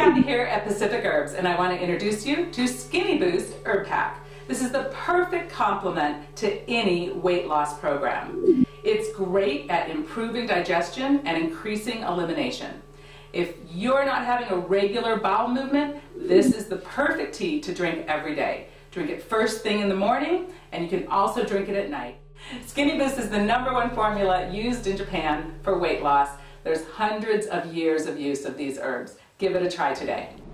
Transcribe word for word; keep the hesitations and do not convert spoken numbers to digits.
Kathy here at Pacific Herbs, and I want to introduce you to Skinny Boost Herb Pack. This is the perfect complement to any weight loss program. It's great at improving digestion and increasing elimination. If you're not having a regular bowel movement, this is the perfect tea to drink every day. Drink it first thing in the morning, and you can also drink it at night. Skinny Boost is the number one formula used in Japan for weight loss. There's hundreds of years of use of these herbs. Give it a try today.